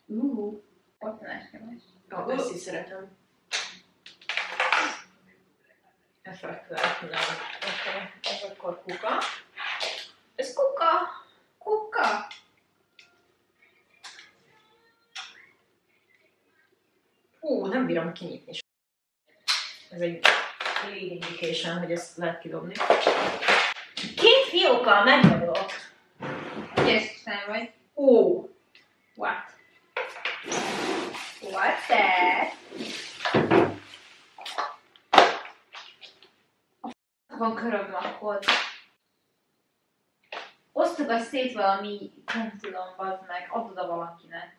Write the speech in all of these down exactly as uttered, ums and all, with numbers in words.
Uh, ott nekem is. Ó, ezt is szeretem. Effektuált, nem. Oké, ez akkor kuka. Ez kuka! Kuka! Hú, nem bírom kinyitni. Ez egy lead indication, hogy ezt lehet kidobni. Két fiókkal meg vagyok. Ügyes nem vagy. Ó! What? What that? Van körömlakkod. Osztjuk azt szét valami, nem tudom, bazd meg, add oda valakinek.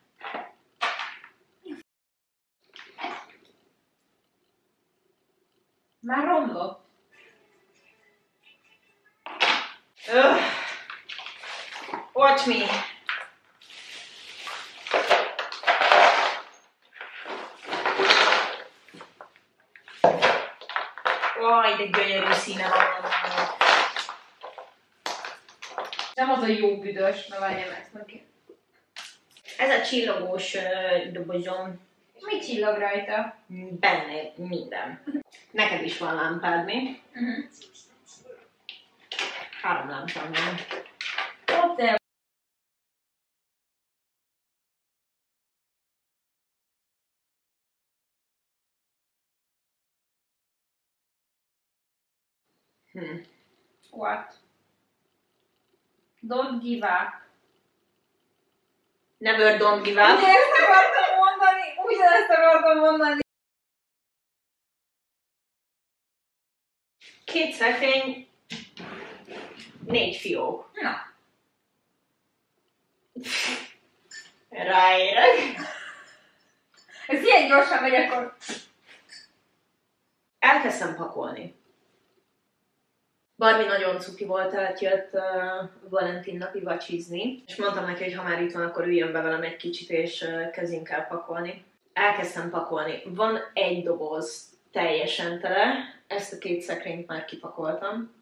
Már romlott. Ugh. Watch me! Aj, de gyönyörű színe van. Nem az a jó büdös, na várjam ezt neki. Ez a csillogós uh, dobozom. Mi csillog rajta? Benne minden. Neked is van lámpád, mi? Uh-huh. Három lámpám van. Ott el. Hm. What? Don't give up. Never don't give up. Ugyanezt akartam mondani, ugyanezt akartam mondani. Két szekrény, négy fiók. Na. Ráérek. Ez ilyen gyorsan megy, akkor... Elkezdtem pakolni. Barbie nagyon cuki volt, átjött uh, Valentin napi vacsizni, és mondtam neki, hogy ha már itt van, akkor üljön be velem egy kicsit, és uh, kezdjünk el pakolni. Elkezdtem pakolni. Van egy doboz teljesen tele, ezt a két szekrényt már kipakoltam,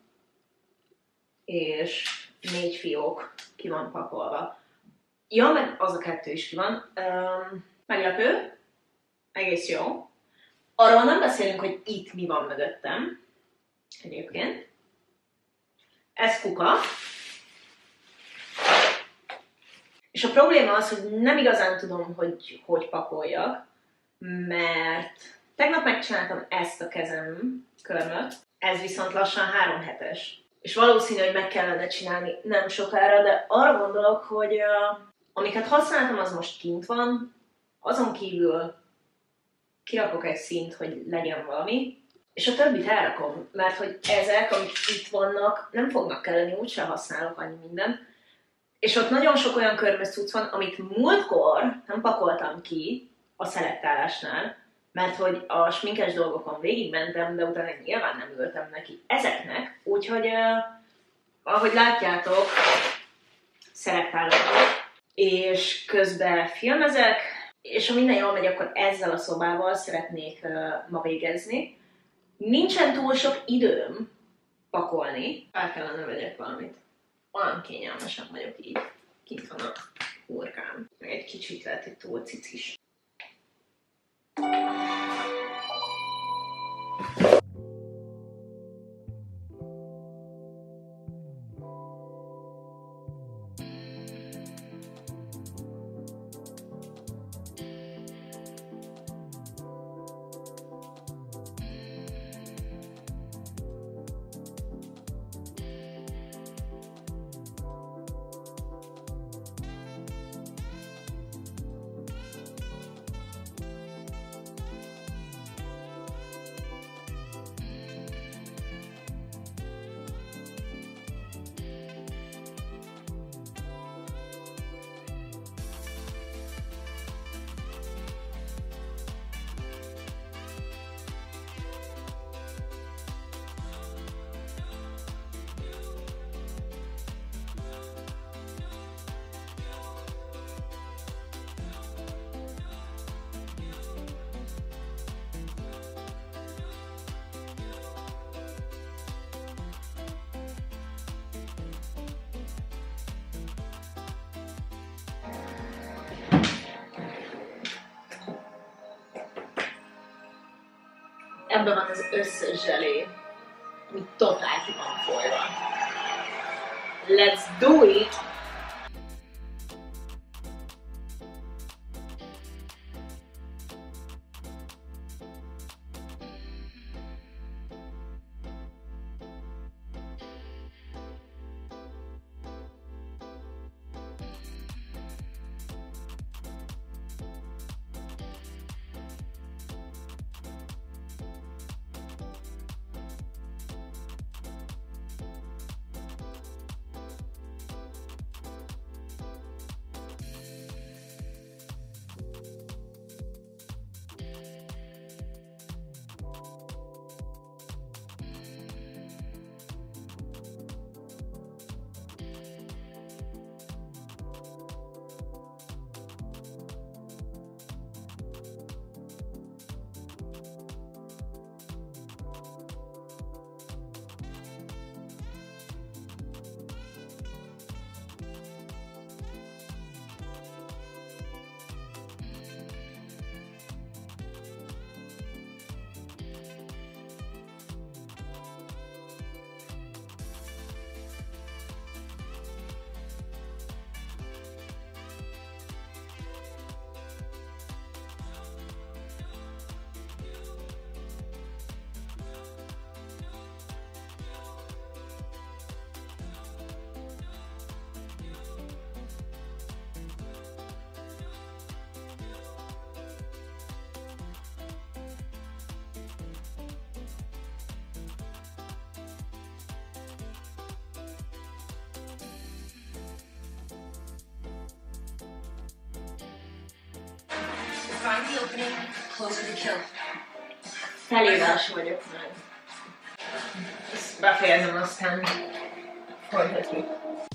és négy fiók ki van pakolva. Ja, meg az a kettő is ki van. Um, meglepő, egész jó. Arról nem beszélünk, hogy itt mi van mögöttem, egyébként. Ez kuka. És a probléma az, hogy nem igazán tudom, hogy hogy pakoljak, mert tegnap megcsináltam ezt a kezem körmöt, ez viszont lassan három hetes. És valószínű, hogy meg kellene csinálni nem sokára, de arra gondolok, hogy uh, amiket használtam, az most kint van, azon kívül kirakok egy színt, hogy legyen valami, és a többit elrakom, mert hogy ezek, amik itt vannak, nem fognak kelleni, úgyse használok annyi mindent. És ott nagyon sok olyan körmös cucc van, amit múltkor nem pakoltam ki a szelektálásnál, mert hogy a sminkes dolgokon végigmentem, de utána nyilván nem ültem neki ezeknek, úgyhogy uh, ahogy látjátok, szelektálok, és közben filmezek, és ha minden jól megy, akkor ezzel a szobával szeretnék uh, ma végezni. Nincsen túl sok időm pakolni. El kellene vegyek valamit. Olyan kényelmesen vagyok így. Kint van a hurkám. Meg egy kicsit lehet, hogy túl cicis. ebben van az összes zselé, ami totál ki van folyva. Let's do it! Find the opening, closer to kill. Feléves vagyok meg. Ezt befejezem, aztán folytatjuk.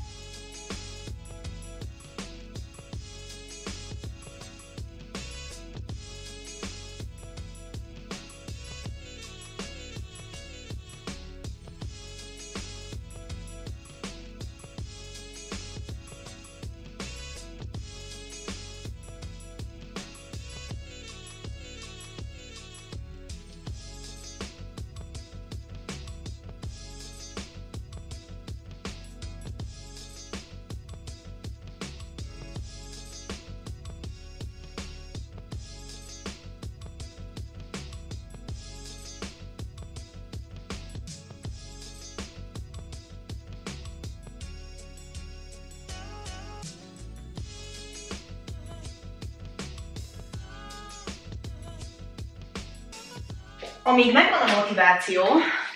Amíg megvan a motiváció,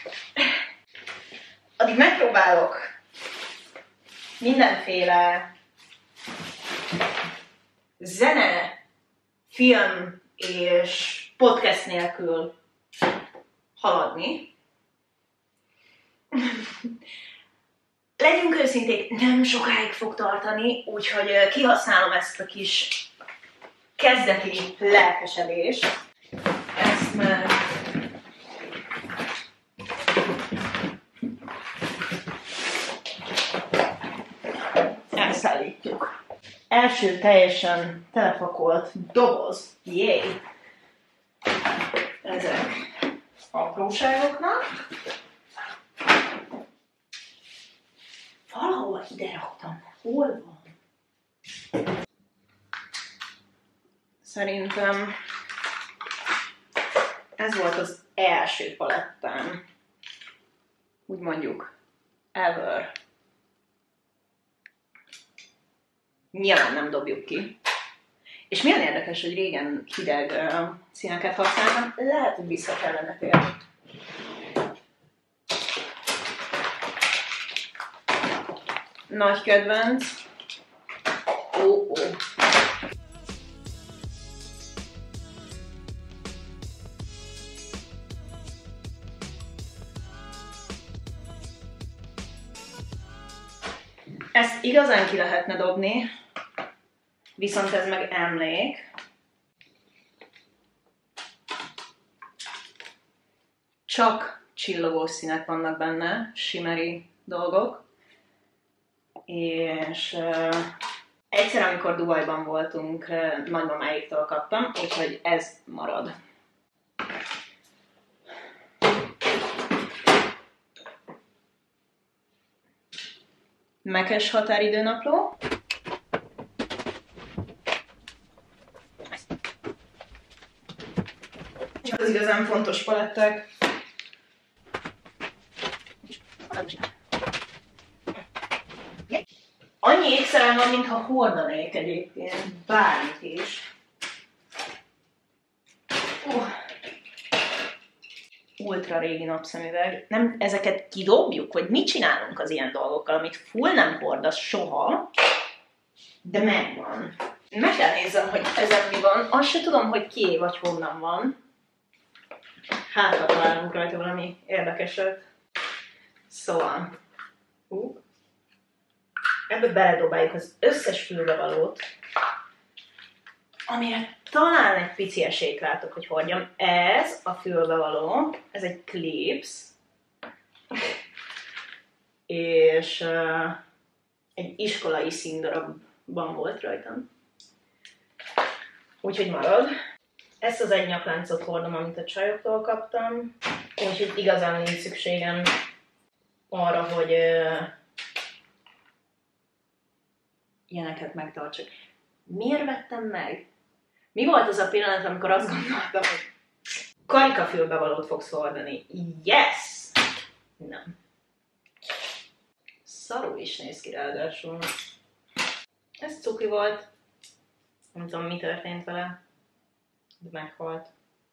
addig megpróbálok mindenféle zene, film és podcast nélkül haladni. Legyünk őszinték, nem sokáig fog tartani, úgyhogy kihasználom ezt a kis kezdeti lelkesedést. Ezt már elszállítjuk. Első teljesen telepakolt doboz. Jéj! Ezek apróságoknak. Valahol ide raktam. Hol van? Szerintem ez volt az első palettám. Úgy mondjuk. Ever. Nyilván nem dobjuk ki. És milyen érdekes, hogy régen hideg uh, színeket használtam, lehet, hogy vissza kellene térni. Nagy kedvenc. Ó, ó. Ezt igazán ki lehetne dobni, viszont ez meg emlék. Csak csillogós színek vannak benne, shimmery dolgok. És uh, egyszer, amikor Dubajban voltunk, uh, nagymamáiktól kaptam, úgyhogy ez marad. Mekes határidőnapló. Az igazán fontos palettek. Annyi ékszerem van, mintha hordanék egyébként bármit is. Uh. Ultra régi napszemüveg. Nem, ezeket kidobjuk, vagy mit csinálunk az ilyen dolgokkal, amit full nem hordasz soha, de megvan. Meg kell nézzem, hogy ezen mi van. Azt se tudom, hogy kié vagy honnan van. Hát, ha találunk rajta valami érdekeset. Szóval. Uh. Ebbe beledobáljuk az összes fülbevalót, amire talán egy pici esélyt látok, hogy hordjam. Ez a fülbevaló, ez egy Clips, és uh, egy iskolai színdarabban volt rajtam. Úgyhogy marad. Ezt az egy nyakláncot hordom, amit a csajoktól kaptam, úgyhogy igazán nincs szükségem arra, hogy uh, ilyeneket megtartsak. Miért vettem meg? Mi volt az a pillanat, amikor azt gondoltam, hogy karikafülbevalót fogsz hordani? Yes! Nem. Szarul is néz ki ráadásul. Ez cuki volt. Nem tudom, mi történt vele, de meghalt.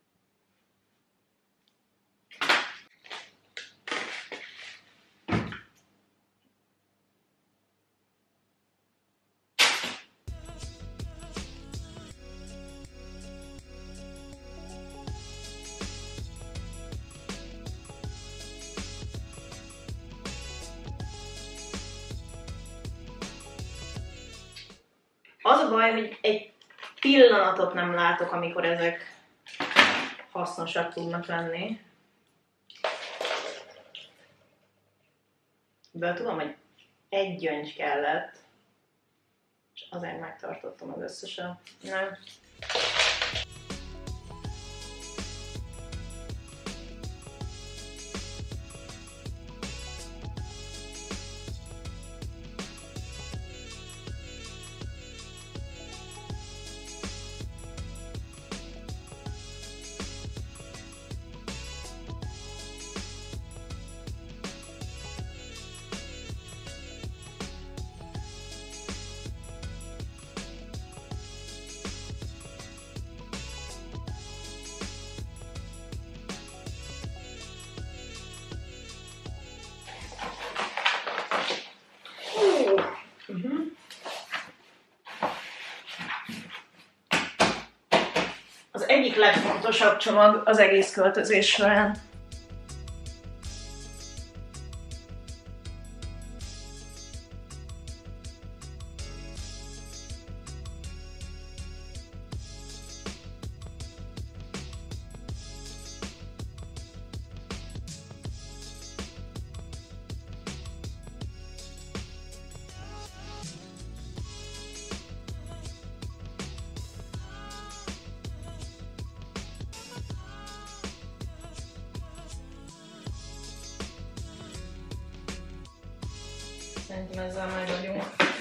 Az a baj, hogy egy pillanatot nem látok, amikor ezek hasznosak tudnak lenni. De tudom, hogy egy gyöngy kellett, és azért megtartottam az összeset. Nem. Uh-huh. Az egyik legfontosabb csomag az egész költözés során. Szerintem ezzel meg vagyunk.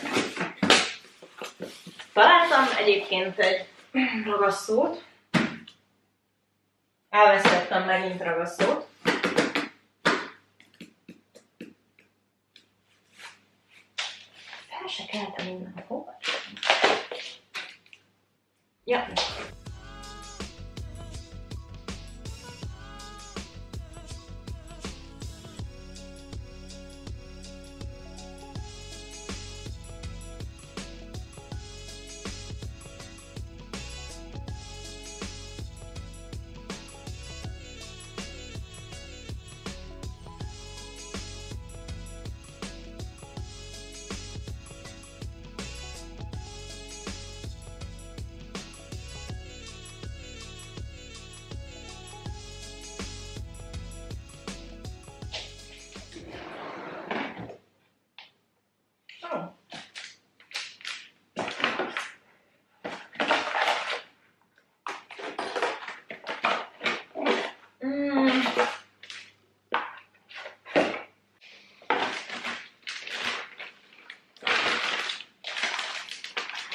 Találtam egyébként egy ragasztót. Elvesztettem megint ragasztót. Fel se keltem innen, hova? Ja.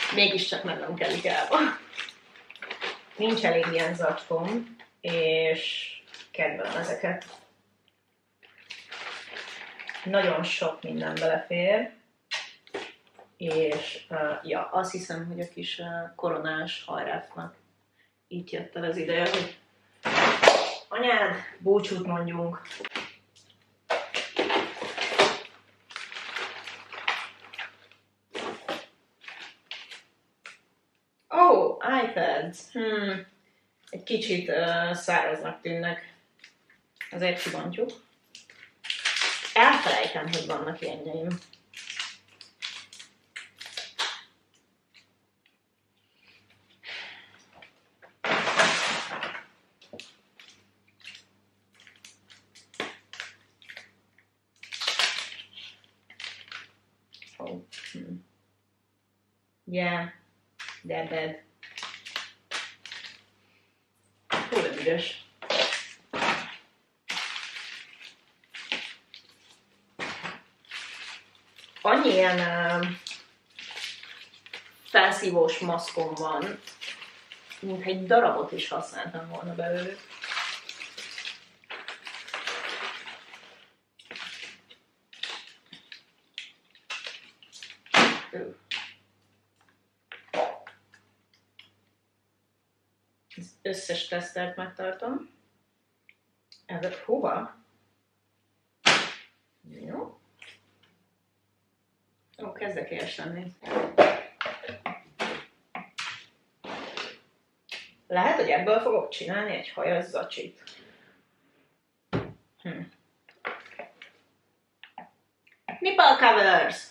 mégiscsak mennem kell Ikeába. Nincs elég ilyen zacskóm, és kedvelem ezeket. Nagyon sok minden belefér, és uh, ja, azt hiszem, hogy a kis uh, koronás hajráfnak így jött el az ideje, hogy anyád, búcsút mondjunk. Ó, oh, iPads. Hmm. Egy kicsit uh, száraznak tűnnek. Azért kibontjuk. Elfelejtem, hogy vannak ilyenjeim. Oh. Hmm. Yeah, they're dead. Hú, de büdös. Annyi ilyen uh, felszívós maszkom van, mint egy darabot is használtam volna belőlük. Az összes tesztert megtartom. Ezek hova? Jó. Ó, kezdek éhes lenni. Lehet, hogy ebből fogok csinálni egy hajas zacsit. Hm. Nipple covers!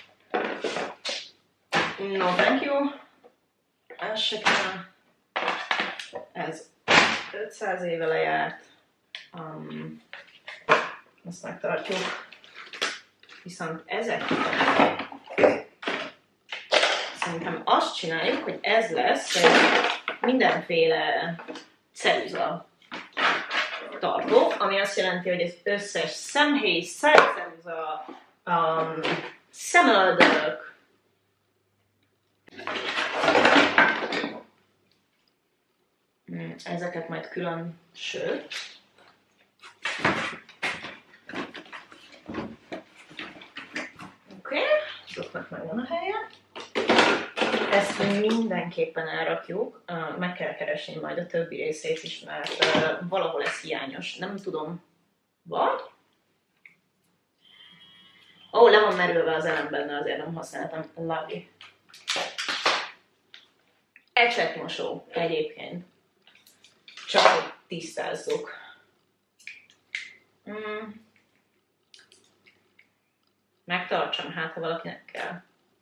No, thank you. Ez se kell. Ez ötszáz éve lejárt. Um, azt megtartjuk. Viszont ezek szerintem azt csináljuk, hogy ez lesz egy mindenféle ceruza tartó, ami azt jelenti, hogy az összes szemhéj, szájceruza, um, szemöldök, ezeket majd külön, sőt, oké, okay. Azoknak megvan a helye. Ezt mindenképpen elrakjuk, meg kell keresni majd a többi részét is, mert valahol ez hiányos, nem tudom, vagy? Ó, le van merülve az elem benne, azért nem használtam, lovely. Ecsetmosó egyébként, csak hogy tisztázzuk. Mm. Megtartsam, hát ha valakinek kell.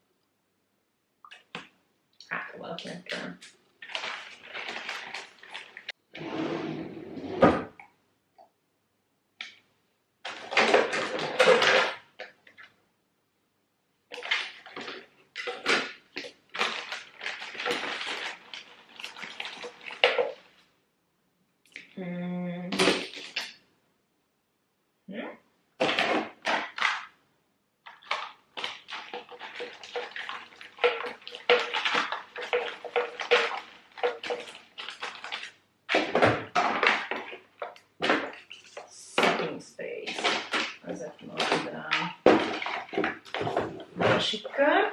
Hát ha valakinek kell. Hmm. Hmm? Setting space. Ezek majd a másik kör.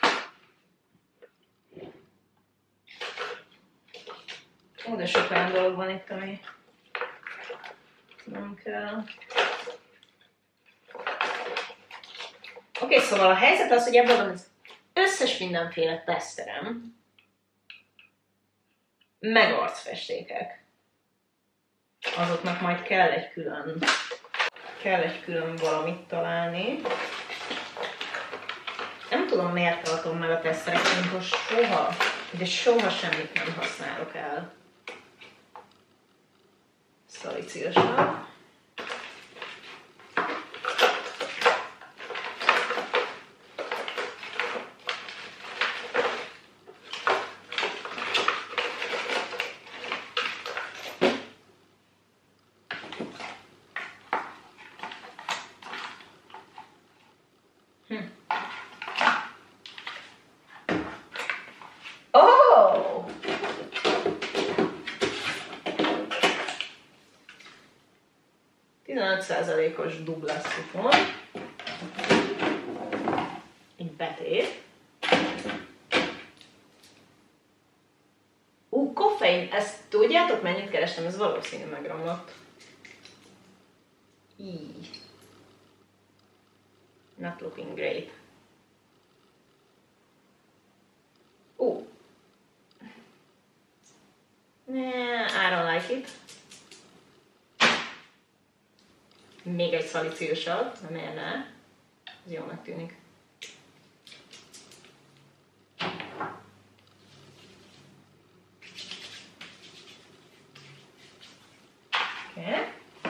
Ó, de sok olyan dolog van itt, ami nem kell. Oké, okay, szóval a helyzet az, hogy ebben van az összes mindenféle teszterem, meg arcfestékek. Azoknak majd kell egy külön, kell egy külön valamit találni. Nem tudom, miért tartom meg a tesztereket, amikor soha, de soha semmit nem használok el. Szalicilsabb. százalékos dupla szifon. Egy betét. Ú, koffein, ezt tudjátok mennyit kerestem? Ez valószínű megromlott. Így. Not looking great. Ú. I don't like it. Még egy szalicilsabb, de miért ne? Ez jónak tűnik. Okay.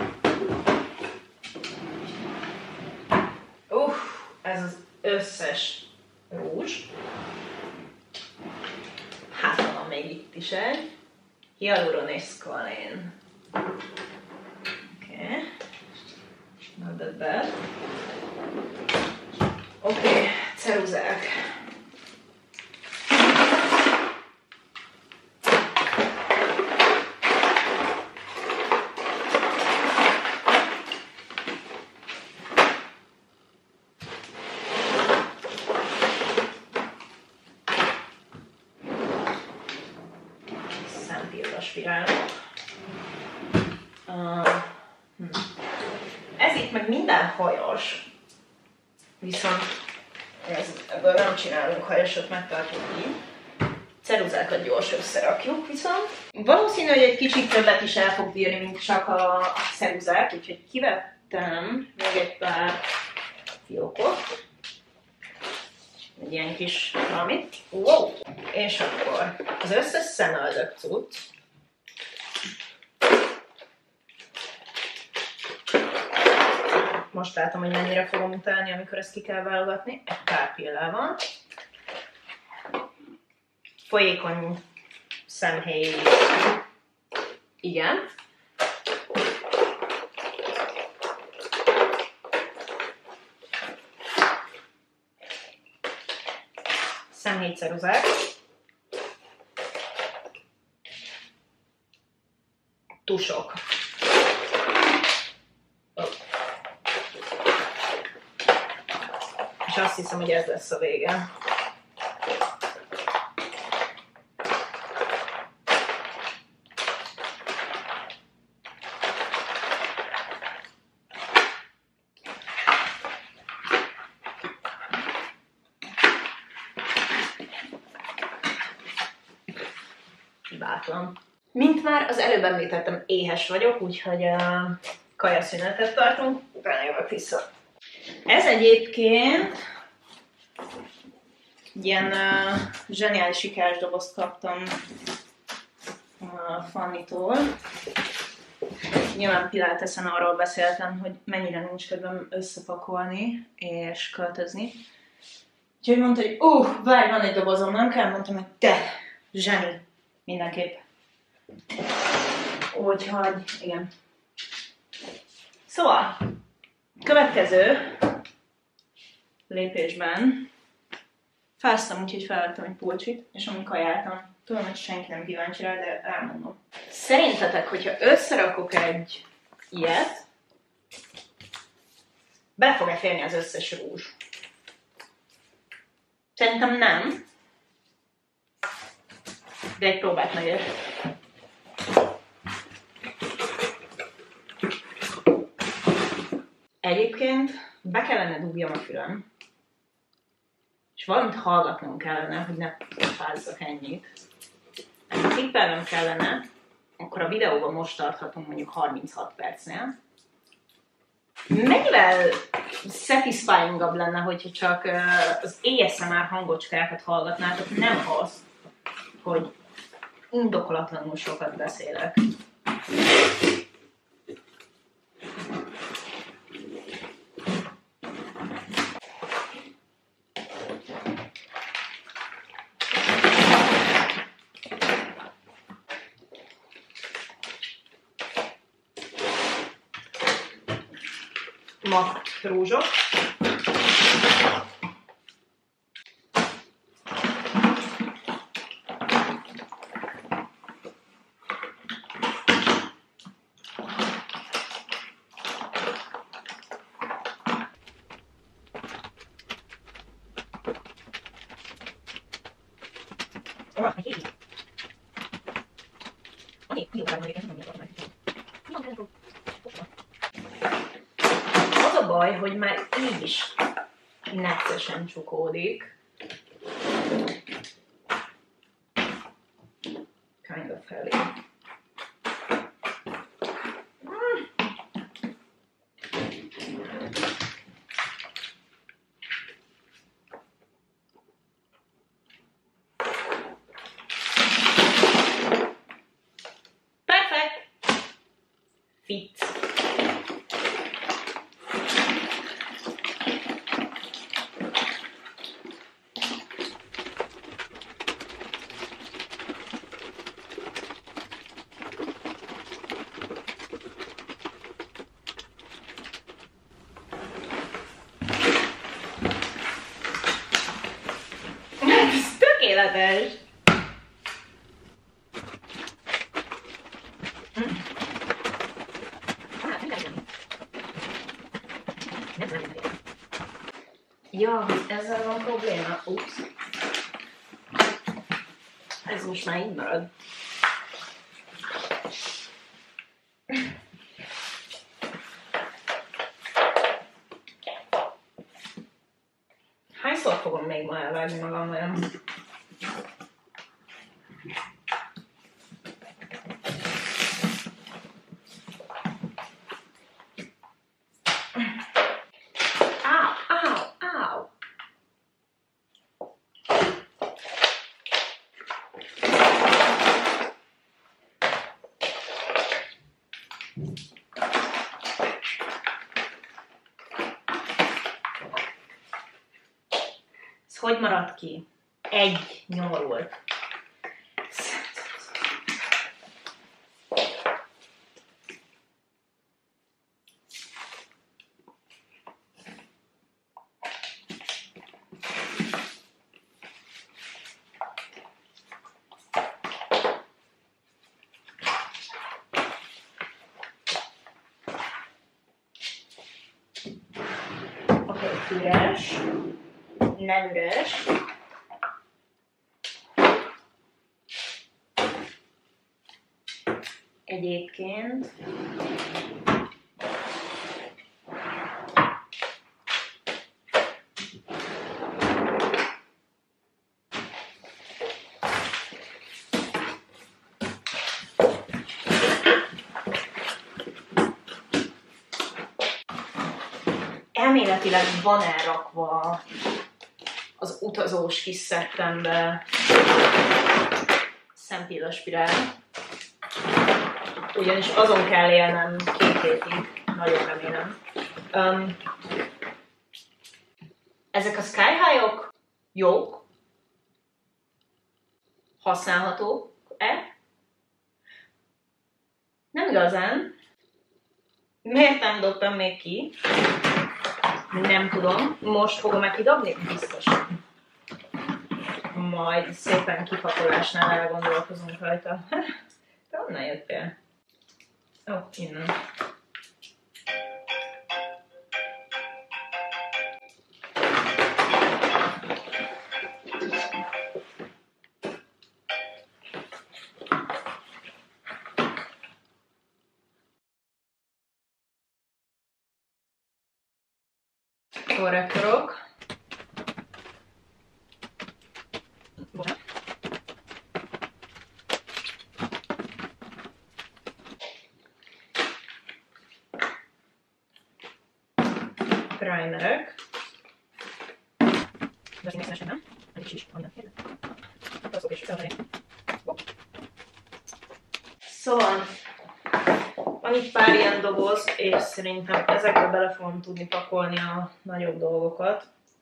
Uff, ez az összes rúzs. Hát van még itt is egy. Hyaluron és szkolén. Oké. Okay. Not that bad. Oké, okay. Ceruzák. Uh, hm. Ez itt meg minden hajos, viszont ez, ebből nem csinálunk hajasot, megtartjuk így. Ceruzákat gyors összerakjuk viszont. Valószínű, hogy egy kicsit többet is el fog bírni, mint csak a ceruzák, úgyhogy kivettem még egy pár fiókot. Egy ilyen kis valamit. Wow. És akkor az összes szemöldök cucc. Most látom, hogy mennyire fogom utálni, amikor ezt ki kell válogatni. Egy pár pillával. Folyékony szemhéj. Igen. Szemhéjceruzák. Tusok. És azt hiszem, hogy ez lesz a vége. Hibátlan. Mint már az előbb említettem, éhes vagyok, úgyhogy a kajaszünetet tartunk, utána jövök vissza. Ez egyébként ilyen uh, zseniális sikásdobozt kaptam a Fannytól. Nyilván Pilatesen arról beszéltem, hogy mennyire nincs kedvem összepakolni és költözni. Úgyhogy mondta, hogy ó, uh, várj, van egy dobozom, nem kell? Mondtam, hogy te, zseni, mindenképp. Úgyhogy, igen. Szóval, következő lépésben fáztam, úgyhogy felvettem egy pulcsit, és amúgy kajáltam. Tudom, hogy senki nem kíváncsi rá, de elmondom. Szerintetek, hogyha összerakok egy ilyet, be fog-e férni az összes rúzs? Szerintem nem. De egy próbát megért. Egyébként be kellene dugljam a fülem, és valamit hallgatnom kellene, hogy ne fázzak ennyit. Ha tippelnem kellene, akkor a videóban most tarthatunk mondjuk harminchat percnél. Mennyivel satisfyingabb lenne, hogyha csak az á es em er hangocskákat hallgatnátok, nem az, hogy indokolatlanul sokat beszélek. Ma rúzsok. Az a baj, hogy már így is neccesen csukódik. Kind of heavy. Perfect! Fit. Ez tökéletes! Ja, ezzel van probléma. Ups. Ez most már így marad. Hányszor fogom még ma elvágni magam olyan? Ez hogy maradt ki? Egy nyomorult. Oké, üres. Nem üres. Egyébként elméletileg van elrakva az utazós kis szettembe szempillaszpirál, ugyanis azon kell élnem két hétig, nagyon remélem. Um, ezek a Sky High-ok jók, használhatók-e? Nem igazán. Miért nem dobtam még ki? Nem tudom. Most fogom-e kidobni? Biztosan. Majd szépen kipakolásnál elgondolkozunk rajta. Te honnan jöttél? Ó, oh, innen. Korrektorok. Primerek. Szóval van itt pár ilyen doboz, és szerintem ezekbe bele fogom tudni pakolni a nagyobb dolgokat.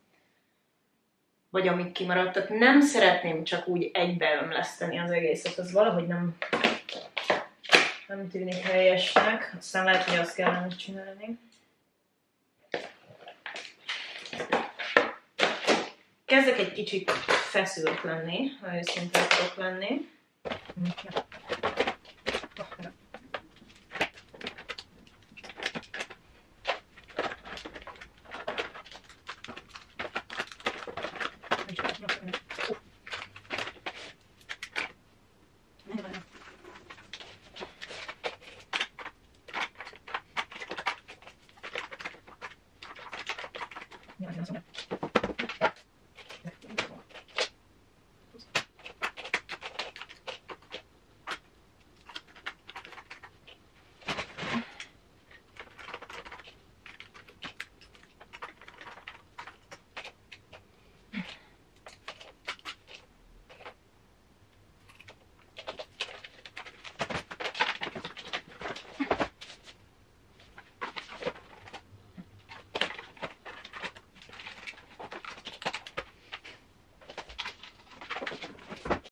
Vagy amik kimaradtak. Nem szeretném csak úgy egybeömleszteni az egészet, az valahogy nem, nem tűnik helyesnek. Aztán lehet, hogy azt kellene csinálni. Kezdek egy kicsit feszült lenni, ha őszintén tudok lenni.